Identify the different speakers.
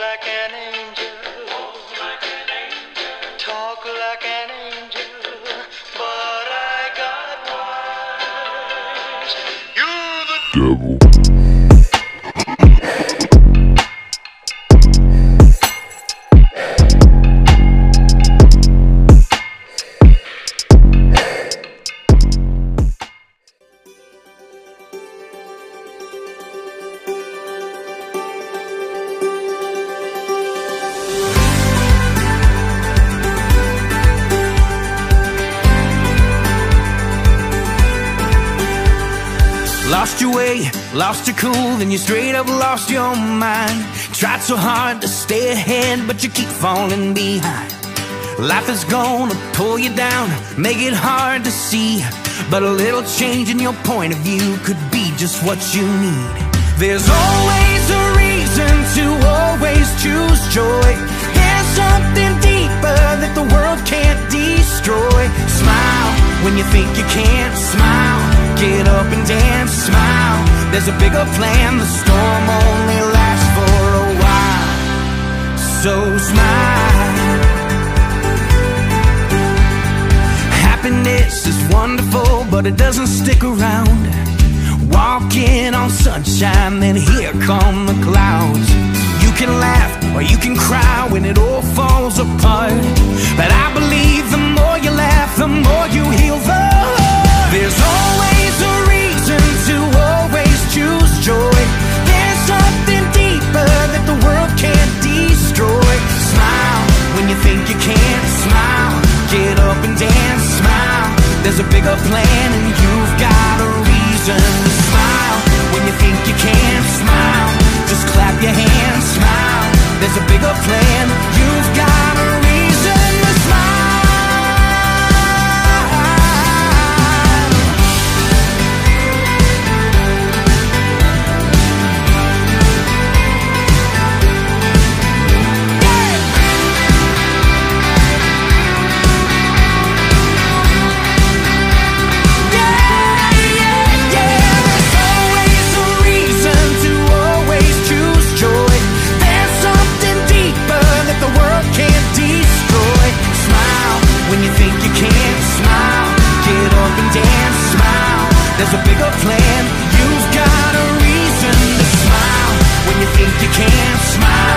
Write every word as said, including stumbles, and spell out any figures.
Speaker 1: like an angel, walk like an angel, talk like an angel, but I got wings. You're the devil.
Speaker 2: Lost your way, lost your cool, then you straight up lost your mind. Tried so hard to stay ahead, but you keep falling behind. Life is gonna pull you down, make it hard to see, but a little change in your point of view could be just what you need. There's always a reason to always choose joy. There's something deeper that the world can't destroy. Smile when you think you can't, smile. Get up and dance, smile. There's a bigger plan, the storm only lasts for a while. So smile. Happiness is wonderful, but it doesn't stick around. Walking on sunshine, then here come the clouds. You can laugh or you can cry when it all falls apart, but I believe the more you laugh, the more you heal the heart. There's always a reason to always choose joy. There's something deeper that the world can't destroy. Smile when you think you can't, smile. Get up and dance, smile. There's a bigger plan and you've got a reason to smile. When you think you can't, smile. Just clap your hands, smile. There's a bigger plan, you've got a reason to smile. There's a bigger plan, you've got a reason to smile. When you think you can't, smile.